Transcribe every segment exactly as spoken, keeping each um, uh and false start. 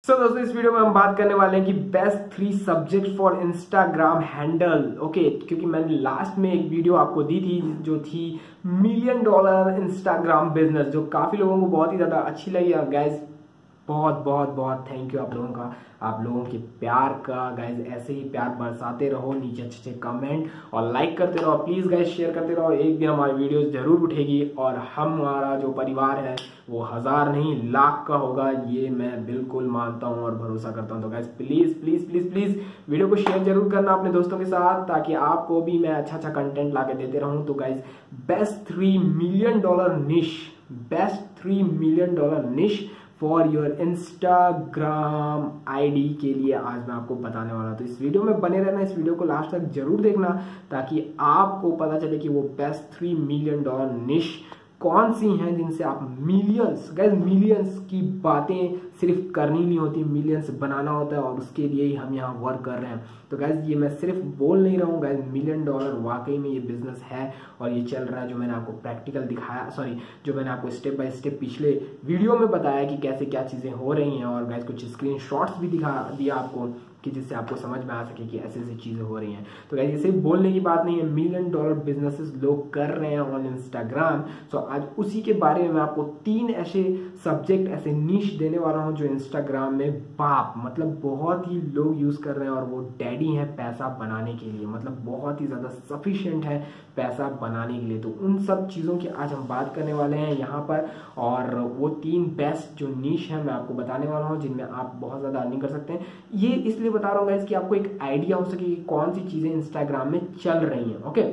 सो so, दोस्तों इस video में हम बात करने वाले हैं कि best three subject for Instagram handle. Okay, क्योंकि मैंने लास्ट में एक वीडियो आपको दी थी जो थी मिलियन डॉलर इंस्टाग्राम बिजनेस, जो काफी लोगों को बहुत ही ज्यादा अच्छी लगी। गाइज बहुत बहुत बहुत थैंक यू आप लोगों का, आप लोगों के प्यार का। गाइज ऐसे ही प्यार बरसाते रहो, नीचे अच्छे अच्छे कमेंट और लाइक करते रहो, प्लीज गाइज शेयर करते रहो। एक दिन हमारी वीडियोस जरूर उठेगी और हमारा जो परिवार है वो हजार नहीं लाख का होगा, ये मैं बिल्कुल मानता हूँ और भरोसा करता हूँ। तो guys please please please please video को शेयर जरूर करना अपने दोस्तों के साथ, ताकि आपको भी मैं अच्छा अच्छा कंटेंट ला के देते रहूँ। तो guys best three million dollar niche, best three million dollar niche for your Instagram ID के लिए आज मैं आपको बताने वाला हूं। तो इस वीडियो में बने रहना, इस वीडियो को लास्ट तक जरूर देखना, ताकि आपको पता चले कि वो बेस्ट थ्री मिलियन डॉलर निश कौन सी हैं जिनसे आप मिलियंस, गाइस मिलियंस की बातें सिर्फ करनी नहीं होती, मिलियंस बनाना होता है, और उसके लिए ही हम यहाँ वर्क कर रहे हैं। तो गाइस ये मैं सिर्फ बोल नहीं रहा हूँ, गाइस मिलियन डॉलर वाकई में ये बिजनेस है और ये चल रहा है। जो मैंने आपको प्रैक्टिकल दिखाया, सॉरी जो मैंने आपको स्टेप बाय स्टेप पिछले वीडियो में बताया कि कैसे क्या चीजें हो रही हैं, और गाइस कुछ स्क्रीन शॉट्स भी दिखा दिया आपको कि जिससे आपको समझ में आ सके कि ऐसे ऐसी चीजें हो रही हैं। तो गाइस ये सिर्फ बोलने की बात नहीं है, मिलियन डॉलर बिजनेसेस लोग कर रहे हैं ऑन इंस्टाग्राम। सो आज उसी के बारे में मैं आपको तीन ऐसे सब्जेक्ट, ऐसे नीश देने वाला हूं जो इंस्टाग्राम में बाप मतलब बहुत ही लोग यूज कर रहे हैं, और वो डैडी हैं पैसा बनाने के लिए, मतलब बहुत ही ज्यादा सफिशिएंट है पैसा बनाने के लिए। तो उन सब चीजों की आज हम बात करने वाले हैं यहाँ पर, और वो तीन बेस्ट जो नीश है मैं आपको बताने वाला हूँ जिनमें आप बहुत ज्यादा अर्निंग कर सकते हैं। ये इसलिए बता रहा हूँ गाइस कि आपको एक आइडिया हो सके कि कौन सी चीजें इंस्टाग्राम में चल रही हैं। ओके,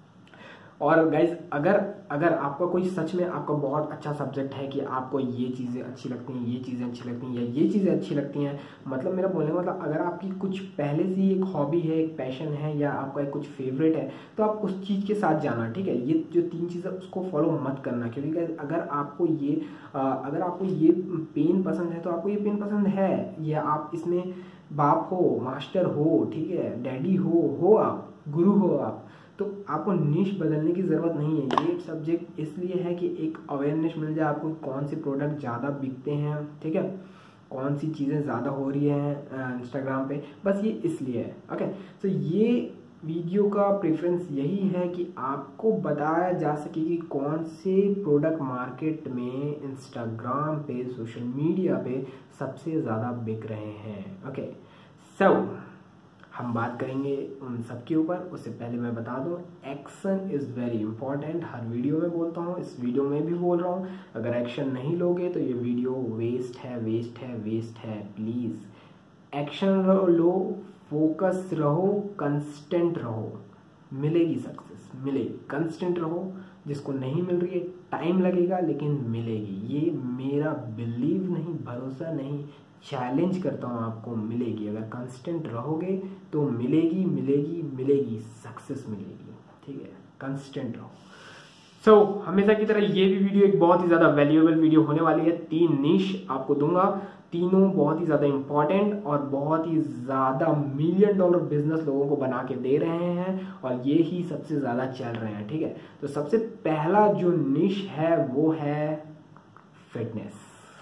और गाइज अगर अगर आपका कोई सच में आपका बहुत अच्छा सब्जेक्ट है कि आपको ये चीज़ें अच्छी लगती हैं, ये चीज़ें अच्छी लगती हैं, या ये चीज़ें अच्छी लगती हैं, मतलब मेरा बोलने का मतलब अगर आपकी कुछ पहले से ही एक हॉबी है, एक पैशन है, या आपका एक कुछ फेवरेट है, तो आप उस चीज़ के साथ जाना, ठीक है। ये जो तीन चीज़ें उसको फॉलो मत करना, क्योंकि गाइज अगर आपको ये आ, अगर आपको ये पेन पसंद है तो आपको ये पेन पसंद है, या आप इसमें बाप हो, मास्टर हो, ठीक है, डैडी हो हो आप, गुरु हो आप, तो आपको निश बदलने की ज़रूरत नहीं है। ये सब्जेक्ट इसलिए है कि एक अवेयरनेस मिल जाए आपको, कौन से प्रोडक्ट ज़्यादा बिकते हैं, ठीक है, कौन सी चीज़ें ज़्यादा हो रही हैं इंस्टाग्राम पे, बस ये इसलिए है। ओके, तो ये वीडियो का प्रेफरेंस यही है कि आपको बताया जा सके कि कौन से प्रोडक्ट मार्केट में इंस्टाग्राम पे, सोशल मीडिया पे सबसे ज़्यादा बिक रहे हैं। ओके, सो हम बात करेंगे उन सब के ऊपर। उससे पहले मैं बता दूं, एक्शन इज़ वेरी इंपॉर्टेंट। हर वीडियो में बोलता हूँ, इस वीडियो में भी बोल रहा हूँ, अगर एक्शन नहीं लोगे तो ये वीडियो वेस्ट है, वेस्ट है, वेस्ट है। प्लीज़ एक्शन लो, फोकस रहो, कंस्टेंट रहो, मिलेगी सक्सेस, मिलेगी। कंस्टेंट रहो, जिसको नहीं मिल रही है टाइम लगेगा लेकिन मिलेगी। ये मेरा बिलीव नहीं, भरोसा नहीं, चैलेंज करता हूँ, आपको मिलेगी। अगर कंस्टेंट रहोगे तो मिलेगी, मिलेगी, मिलेगी, सक्सेस मिलेगी, ठीक है। कंस्टेंट रहो। सो so, हमेशा की तरह ये भी वीडियो एक बहुत ही ज़्यादा वैल्यूएबल वीडियो होने वाली है। तीन निश आपको दूंगा, तीनों बहुत ही ज़्यादा इंपॉर्टेंट और बहुत ही ज़्यादा मिलियन डॉलर बिजनेस लोगों को बना के दे रहे हैं, और ये ही सबसे ज़्यादा चल रहे हैं, ठीक है। तो सबसे पहला जो निश है वो है फिटनेस।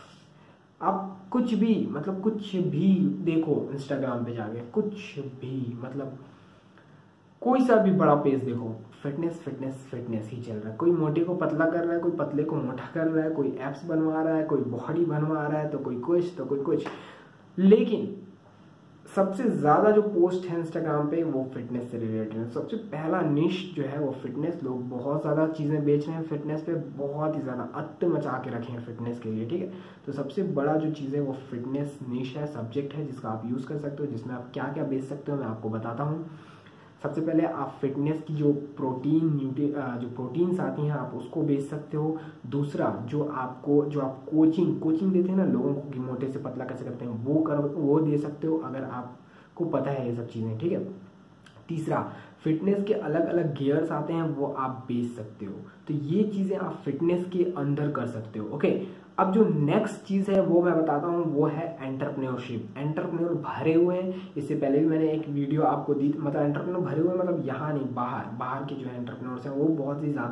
आप कुछ भी मतलब कुछ भी देखो इंस्टाग्राम पे जाके, कुछ भी मतलब कोई सा भी बड़ा पेज देखो, फिटनेस फिटनेस फिटनेस ही चल रहा है। कोई मोटे को पतला कर रहा है, कोई पतले को मोटा कर रहा है, कोई एप्स बनवा रहा है, कोई बॉडी बनवा रहा है, तो कोई कुछ तो कोई कुछ। लेकिन सबसे ज़्यादा जो पोस्ट है इंस्टाग्राम पे वो फिटनेस से रिलेटेड है। सबसे पहला निश जो है वो फिटनेस। लोग बहुत ज़्यादा चीज़ें बेच रहे हैं फिटनेस पे, बहुत ही ज़्यादा अत्त मचा के रखे हैं फिटनेस के लिए, ठीक है। तो सबसे बड़ा जो चीज़ है वो फिटनेस निश है, सब्जेक्ट है, जिसका आप यूज़ कर सकते हो, जिसमें आप क्या क्या बेच सकते हो मैं आपको बताता हूँ। सबसे पहले आप फिटनेस की जो प्रोटीन न्यूट्री जो प्रोटीन्स आती हैं आप उसको बेच सकते हो। दूसरा, जो आपको जो आप कोचिंग कोचिंग देते हैं ना लोगों को कि मोटे से पतला कैसे करते हैं, वो कर वो दे सकते हो अगर आपको पता है ये सब चीज़ें, ठीक है। तीसरा, फिटनेस के अलग अलग गियर्स आते हैं वो आप बेच सकते हो। तो ये चीज़ें आप फिटनेस के अंदर कर सकते हो। ओके, अब जो नेक्स्ट चीज़ है वो मैं बताता हूँ, वो है एंटरप्रेन्योरशिप। एंटरप्रेन्योर भरे हुए हैं, इससे पहले भी मैंने एक वीडियो आपको दी, मतलब एंटरप्रेन्योर भरे हुए मतलब यहाँ नहीं, बाहर बाहर के जो एंटरप्रेन्योर्स हैं वो बहुत ही ज़्यादा हैं।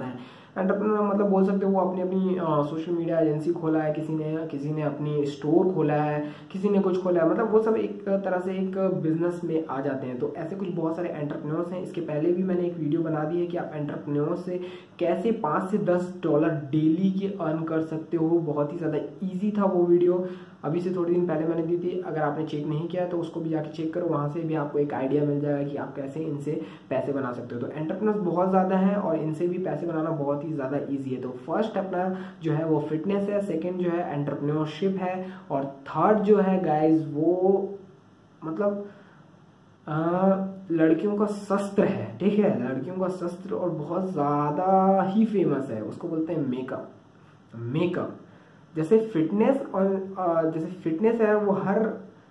एंटरप्रेन्योर मतलब बोल सकते हो वो अपनी अपनी सोशल मीडिया एजेंसी खोला है, किसी ने किसी ने अपनी स्टोर खोला है, किसी ने कुछ खोला है, मतलब वो सब एक तरह से एक बिजनेस में आ जाते हैं। तो ऐसे कुछ बहुत सारे एंटरप्रेन्योर्स हैं। इसके पहले भी मैंने एक वीडियो बना दी है कि आप एंटरप्रेन्योर से कैसे पाँच से दस डॉलर डेली के अर्न कर सकते हो। बहुत ही ज़्यादा ईजी था वो वीडियो, अभी से थोड़े दिन पहले मैंने दी थी। अगर आपने चेक नहीं किया तो उसको भी जाके चेक करो, वहाँ से भी आपको एक आइडिया मिल जाएगा कि आप कैसे इनसे पैसे बना सकते हो। तो एंटरप्रेन्योर्स बहुत ज़्यादा हैं और इनसे भी पैसे बनाना बहुत ही ज़्यादा ईजी है। तो फर्स्ट अपना जो है वो फिटनेस है, सेकेंड जो है एंटरप्रेन्योरशिप है, और थर्ड जो है गाइज वो मतलब आ, लड़कियों का शस्त्र है, ठीक है, लड़कियों का शस्त्र और बहुत ज़्यादा ही फेमस है, उसको बोलते हैं मेकअप। मेकअप जैसे फिटनेस और जैसे फिटनेस है वो हर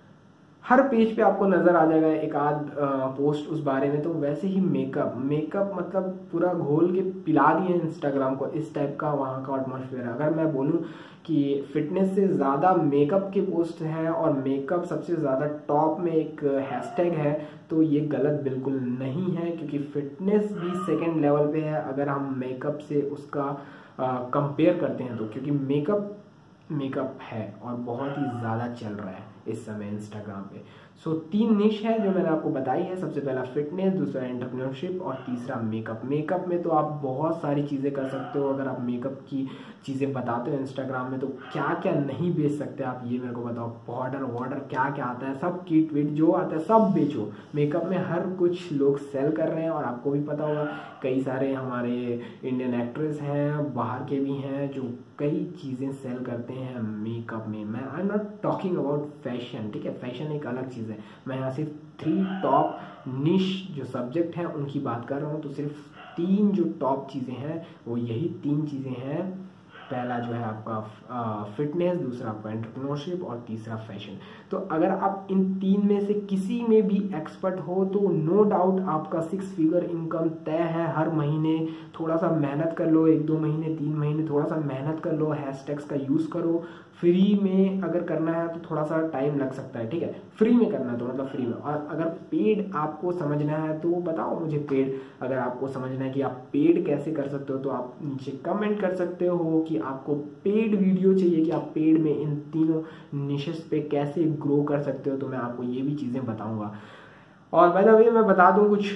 हर पेज पे आपको नजर आ जाएगा एक आध पोस्ट उस बारे में, तो वैसे ही मेकअप मेकअप मतलब पूरा घोल के पिला दिए इंस्टाग्राम को, इस टाइप का वहाँ का एटमॉस्फेयर है। अगर मैं बोलूँ कि फिटनेस से ज़्यादा मेकअप के पोस्ट हैं और मेकअप सबसे ज़्यादा टॉप में एक हैशटैग है, तो ये गलत बिल्कुल नहीं है, क्योंकि फिटनेस भी सेकेंड लेवल पे है अगर हम मेकअप से उसका कंपेयर करते हैं तो, क्योंकि मेकअप मेकअप है और बहुत ही ज़्यादा चल रहा है इस समय इंस्टाग्राम पे। सो so, तीन निश है जो मैंने आपको बताई है, सबसे पहला फिटनेस, दूसरा एंटरप्रेन्योरशिप और तीसरा मेकअप। मेकअप में तो आप बहुत सारी चीज़ें कर सकते हो। अगर आप मेकअप की चीज़ें बताते हो इंस्टाग्राम में तो क्या क्या नहीं बेच सकते आप, ये मेरे को बताओ। पाउडर वाउडर क्या क्या आता है, सब किट विट जो आता है सब बेचो। मेकअप में हर कुछ लोग सेल कर रहे हैं और आपको भी पता होगा कई सारे हमारे इंडियन एक्ट्रेस हैं, बाहर के भी हैं, जो कई चीज़ें सेल करते हैं मेकअप में। मैं I am not talking about fashion, ठीक है, फैशन एक अलग चीज़ है। मैं यहाँ सिर्फ थ्री टॉप निश जो सब्जेक्ट हैं उनकी बात कर रहा हूँ। तो सिर्फ तीन जो टॉप चीज़ें हैं वो यही तीन चीज़ें हैं। पहला जो है आपका फिटनेस, दूसरा आपका एंटरप्रेन्योरशिप और तीसरा फैशन। तो अगर आप इन तीन में से किसी में भी एक्सपर्ट हो तो नो डाउट आपका सिक्स फिगर इनकम तय है हर महीने। थोड़ा सा मेहनत कर लो, एक दो महीने तीन महीने थोड़ा सा मेहनत कर लो, हैशटैग्स का यूज़ करो। फ्री में अगर करना है तो थोड़ा सा टाइम लग सकता है, ठीक है, फ्री में करना है तो मतलब फ्री में। और अगर पेड आपको समझना है तो बताओ मुझे पेड, अगर आपको समझना है कि आप पेड कैसे कर सकते हो तो आप नीचे कमेंट कर सकते हो कि आपको पेड वीडियो चाहिए, कि आप पेड में इन तीनों निशेस पे कैसे ग्रो कर सकते हो, तो मैं आपको ये भी चीज़ें बताऊंगा। और बाय द वे मैं बता दूं कुछ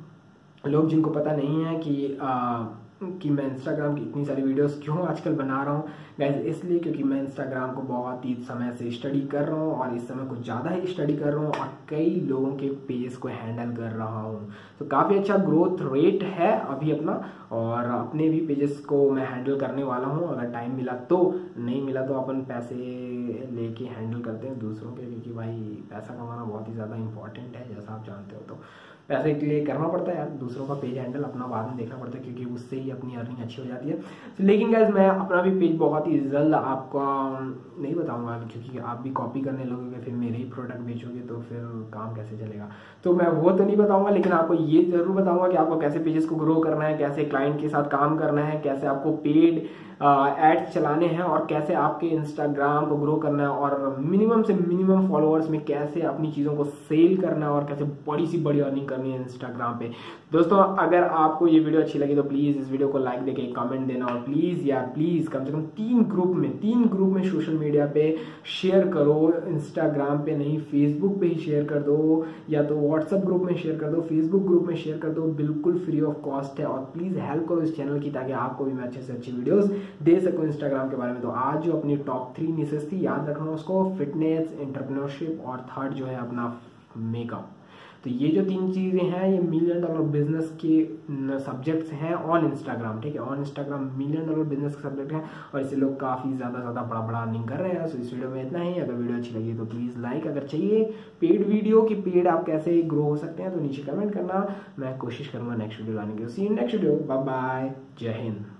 लोग जिनको पता नहीं है कि आ, कि मैं इंस्टाग्राम की इतनी सारी वीडियोस क्यों आजकल बना रहा हूँ गाइस, इसलिए क्योंकि मैं इंस्टाग्राम को बहुत ही समय से स्टडी कर रहा हूँ और इस समय कुछ ज़्यादा ही स्टडी कर रहा हूँ और कई लोगों के पेजेस को हैंडल कर रहा हूँ। तो काफ़ी अच्छा ग्रोथ रेट है अभी अपना, और अपने भी पेजेस को मैं हैंडल करने वाला हूँ। अगर टाइम मिला तो, नहीं मिला तो अपन पैसे लेके हैंडल करते हैं दूसरों के, क्योंकि भाई पैसा कमाना बहुत ही ज़्यादा इंपॉर्टेंट है जैसा आप जानते हो। तो पैसे के लिए करना पड़ता है यार, दूसरों का पेज हैंडल अपना बाद में देखना पड़ता है, क्योंकि उससे ही अपनी अर्निंग अच्छी हो जाती है। लेकिन गाइस मैं अपना भी पेज बहुत ही जल्द आपको नहीं बताऊंगा, क्योंकि आप भी कॉपी करने लगोगे फिर मेरे ही प्रोडक्ट बेचोगे तो फिर काम कैसे चलेगा। तो मैं वो तो नहीं बताऊंगा, लेकिन आपको ये जरूर बताऊंगा कि आपको कैसे पेजेस को ग्रो करना है, कैसे क्लाइंट के साथ काम करना है, कैसे आपको पेड एड्स चलाने हैं और कैसे आपके इंस्टाग्राम को ग्रो करना है, और मिनिमम से मिनिमम फॉलोअर्स में कैसे अपनी चीज़ों को सेल करना है और कैसे बड़ी सी बड़ी अर्निंग करनी है इंस्टाग्राम पे। दोस्तों अगर आपको ये वीडियो अच्छी लगी तो प्लीज़ इस वीडियो को लाइक देके कमेंट देना, और प्लीज़ यार प्लीज़ कम से कम तीन ग्रुप में तीन ग्रुप में सोशल मीडिया पे शेयर करो। इंस्टाग्राम पे नहीं, फेसबुक पे ही शेयर कर दो, या तो व्हाट्सएप ग्रुप में शेयर कर दो, फेसबुक ग्रुप में शेयर कर दो, बिल्कुल फ्री ऑफ कॉस्ट है। और प्लीज़ हेल्प करो इस चैनल की, ताकि आपको भी मैं अच्छे से अच्छी वीडियोज़ दे सकूं इंस्टाग्राम के बारे में। तो आज जो अपनी टॉप थ्री निशेस थी याद रखना उसको, फिटनेस, एंटरप्रेन्योरशिप और थर्ड जो है अपना मेकअप। तो ये जो तीन चीज़ें हैं ये मिलियन डॉलर बिजनेस के सब्जेक्ट्स हैं ऑन इंस्टाग्राम, ठीक है, on Instagram million dollar business के सब्जेक्ट हैं और इसे लोग काफ़ी ज़्यादा ज़्यादा बड़ा बड़ा अर्निंग कर रहे हैं। सो इस वीडियो में इतना ही। अगर वीडियो अच्छी लगी तो प्लीज़ लाइक, अगर चाहिए पेड वीडियो कि पेड आप कैसे ग्रो हो सकते हैं तो नीचे कमेंट करना, मैं कोशिश करूँगा नेक्स्ट वीडियो लाने की। See you next video, bye bye, जय हिंद।